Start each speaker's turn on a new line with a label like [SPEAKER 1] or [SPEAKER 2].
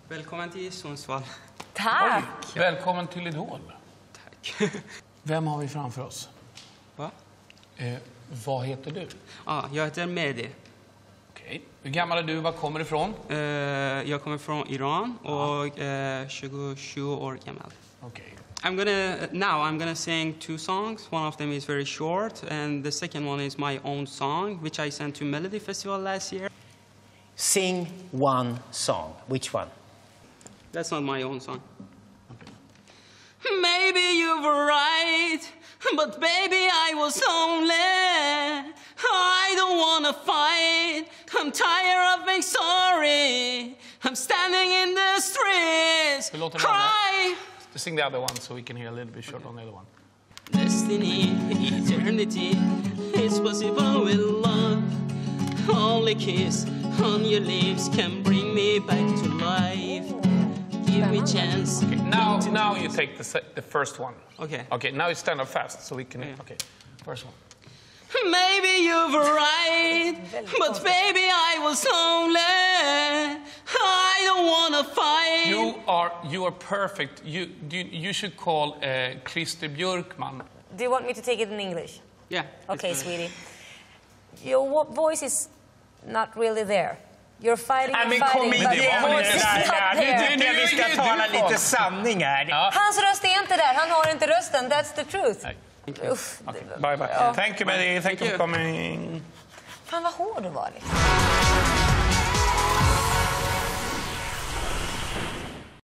[SPEAKER 1] Välkommen till Sundsvall.
[SPEAKER 2] Tack!
[SPEAKER 3] Oj, välkommen till Idol.
[SPEAKER 1] Tack.
[SPEAKER 3] Vem har vi framför oss?
[SPEAKER 1] Va?
[SPEAKER 3] Vad heter du?
[SPEAKER 1] Jag heter Mehdi.
[SPEAKER 3] Okej. Hur gammal är du? Var kommer du ifrån?
[SPEAKER 1] Jag kommer från Iran och 27 år gammal.
[SPEAKER 3] Okej.
[SPEAKER 1] I'm gonna sing two songs. One of them is very short, and the second one is my own song, which I sent to Melody Festival last year.
[SPEAKER 4] Sing one song. Which one?
[SPEAKER 1] That's not my own song. Okay. Maybe you were right, but baby I was only. I don't wanna fight. I'm tired of being sorry. I'm standing in the streets. Cry.
[SPEAKER 3] Sing the other one so we can hear a little bit short on the other one.
[SPEAKER 1] Destiny, eternity is possible with love. Only kiss on your lips can bring me back to life. Give me a chance.
[SPEAKER 3] Okay, now you take the first one.
[SPEAKER 1] Okay.
[SPEAKER 3] Okay, now you stand up fast so we can.
[SPEAKER 1] Yeah.
[SPEAKER 3] Okay, first one.
[SPEAKER 1] Maybe you were right, but baby I was lonely. I don't wanna fight.
[SPEAKER 3] You are perfect. You should call Christer Björkman.
[SPEAKER 2] Do you want me to take it in English?
[SPEAKER 1] Yeah.
[SPEAKER 2] Okay, sweetie. Your voice is not really there. You're fighting and fighting, but your voice is not there.
[SPEAKER 4] Nu vi ska tala lite sanning här.
[SPEAKER 3] Ja.
[SPEAKER 2] Hans röst är inte där. Han har inte rösten. That's the truth. Uff.
[SPEAKER 3] Okay, bye bye.
[SPEAKER 4] Thank you, Mehdi. Thank you for coming.
[SPEAKER 2] Fan vad hård du var liksom.